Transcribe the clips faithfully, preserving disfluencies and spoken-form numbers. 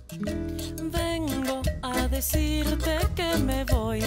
Vengo a decirte que me voy.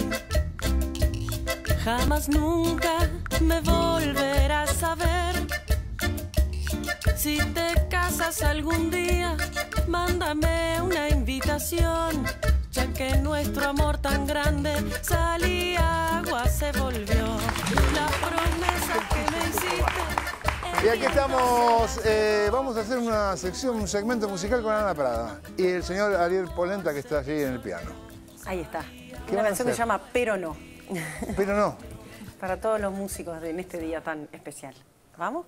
Jamás nunca me volverás a ver. Si te casas algún día, mándame una invitación, ya que nuestro amor tan grande sal y agua se volvió. La promesa que me hiciste. Y aquí estamos, eh, vamos a hacer una sección, un segmento musical con Ana Prada y el señor Ariel Polenta, que está allí en el piano. Ahí está. ¿Qué Una van a canción que hacer? se llama Pero No. Pero no. Para todos los músicos de, en este día tan especial. ¿Vamos?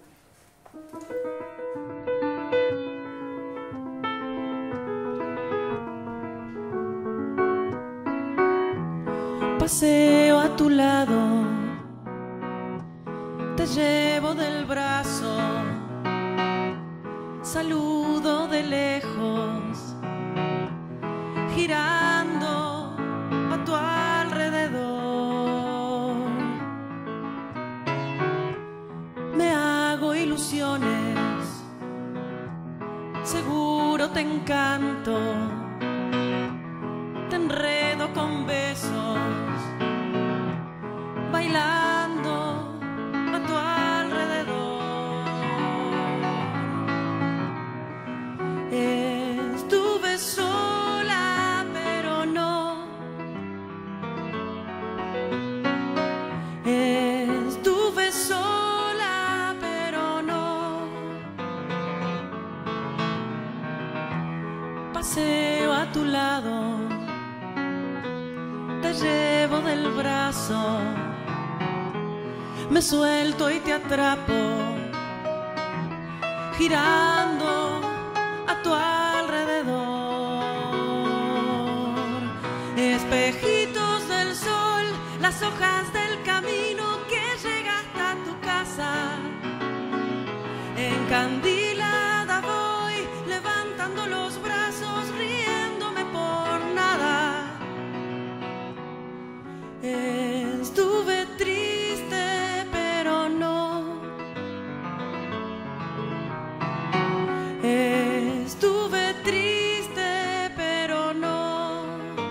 Paseo a tu lado, te llevo del brazo, saludo de lejos, girando a tu alrededor. Me hago ilusiones, seguro te encanto, te enredo con besos, bailando a tu alrededor. Estuve sola, pero no. Estuve sola, pero no. Paseo a tu lado, te llevo del brazo, me suelto y te atrapo, girando a tu alrededor. Espejitos del sol, las hojas del camino que llega hasta tu casa. Encandilada voy, levantando los brazos, riéndome por nada. Estuve triste, pero no. Estuve triste, pero no.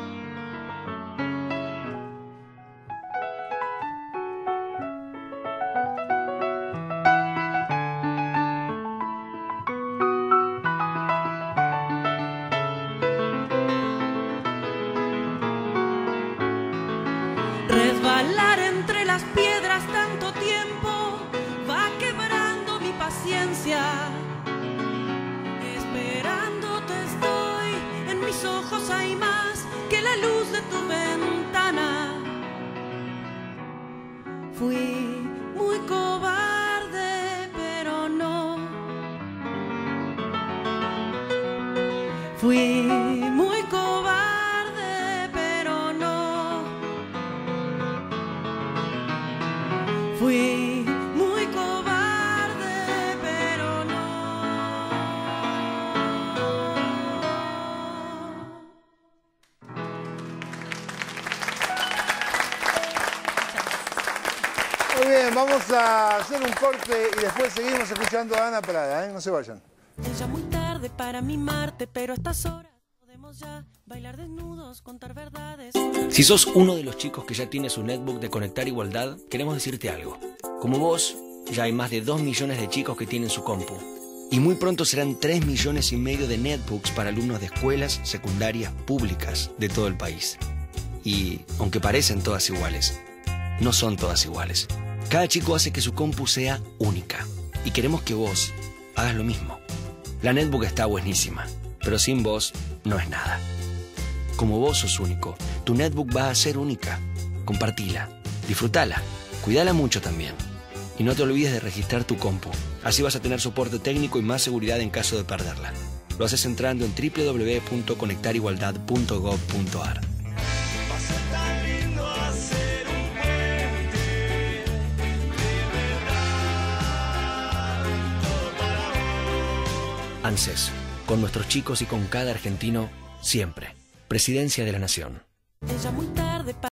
Resbalar entre las piedras tanto tiempo va quebrando mi paciencia. Esperándote estoy, en mis ojos hay más que la luz de tu ventana. Fui muy cobarde, pero no. Fui muy cobarde, pero no. Fui muy cobarde, pero no. Muy bien, vamos a hacer un corte y después seguimos escuchando a Ana Prada, ¿eh? No se vayan. Es ya muy tarde para mimarte, pero a estas horas podemos ya bailar desnudos, contar verdades. Si sos uno de los chicos que ya tiene su netbook de Conectar Igualdad, queremos decirte algo. Como vos, ya hay más de dos millones de chicos que tienen su compu. Y muy pronto serán tres millones y medio de netbooks para alumnos de escuelas secundarias públicas de todo el país. Y, aunque parecen todas iguales, no son todas iguales. Cada chico hace que su compu sea única. Y queremos que vos hagas lo mismo. La netbook está buenísima, pero sin vos no es nada. Como vos sos único, tu netbook va a ser única. Compartila, disfrutala, cuídala mucho también. Y no te olvides de registrar tu compu. Así vas a tener soporte técnico y más seguridad en caso de perderla. Lo haces entrando en w w w punto conectar igualdad punto gov punto a r. ANSES, con nuestros chicos y con cada argentino, siempre. Presidencia de la Nación. Es ya muy tarde para